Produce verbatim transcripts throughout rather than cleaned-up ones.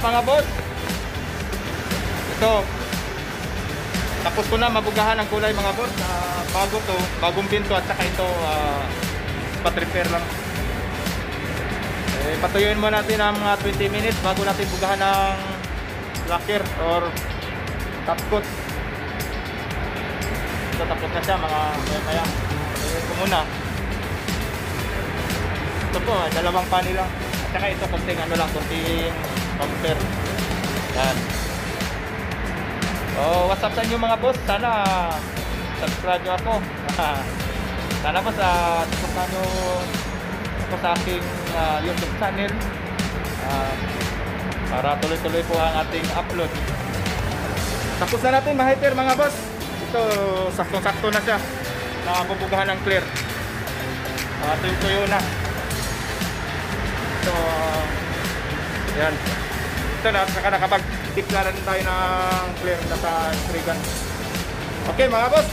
mga boss. Ito. Tapos ko na mabugahan ang kulay mga boss. Uh, bago to, bagong pinto at saka ito uh, spot repair lang. Eh, patuyuin mo natin ang mga twenty minutes bago natin bugahan ng lacquer or top coat. Ito tapos na siya mga maya-maya. Patuyuin ko muna. Ito po, dalawang pani lang. At saka ito konting ano lang, konting bumper. Yan. So, what's up sa inyo mga boss? Sana subscribe nyo ako. Sana po sa suportahan nyo ako sa aking uh, YouTube channel uh, para tuloy-tuloy po ang ating upload. Tapos na natin ma-highter mga boss. Ito, saktong-sakto na siya. Nakabubugahan ng clear. Uh, tuyo-tuyo na. So, yan. Ito na, saka nakapag-tipla rin tayo ng clear na sa spray gun. Okay mga boss.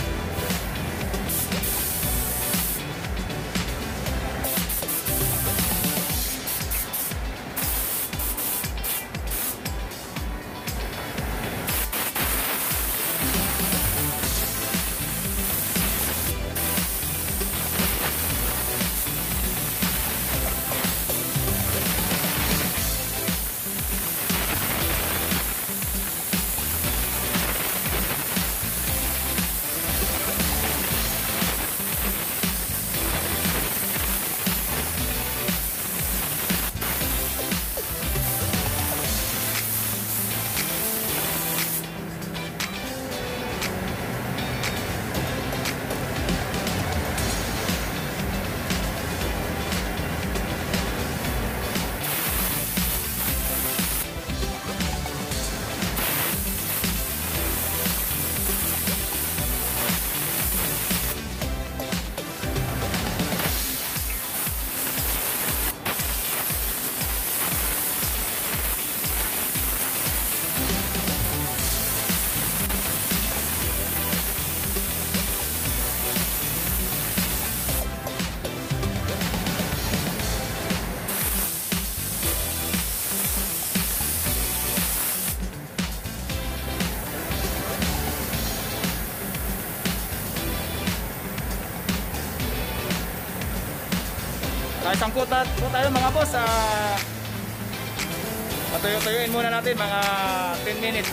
Isang kuta po tayo mga boss. uh, Patuyo-tuyuin muna natin mga ten minutes.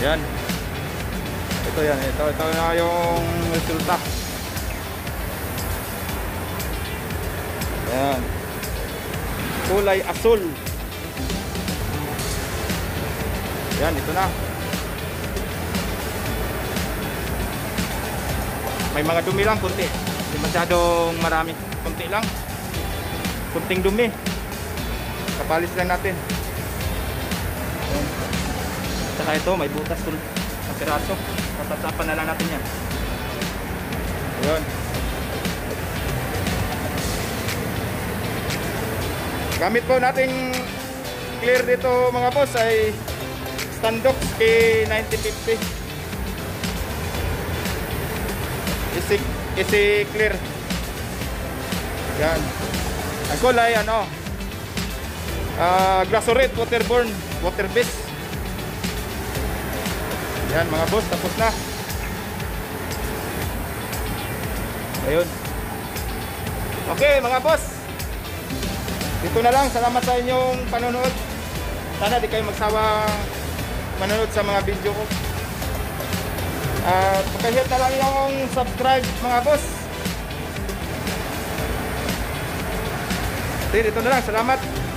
Yan. Ito yan. Ito, ito na yung resulta. Yan. Kulay asul. Yan, ito na. May mga dumi lang, kunti. Hindi masyadong marami. Kunti lang. Kunting dumi. Kapalis lang natin. Yan. Saka ito, may butas dun sa piraso. Tatatapan na lang natin yan. Ayan. Gamit po nating clear dito mga boss ay Standox K ninety fifty. Isi, isi clear. Yan. Ang kulay ano? Uh, Glazurate waterborne, water base. Yan mga boss, tapos na. Ayun. Okay mga boss. Dito na lang, salamat sa inyong panonood. Sana di kayo magsawa manonood sa mga video ko. At uh, pakihit na lang yung subscribe mga boss. Dito na lang, salamat.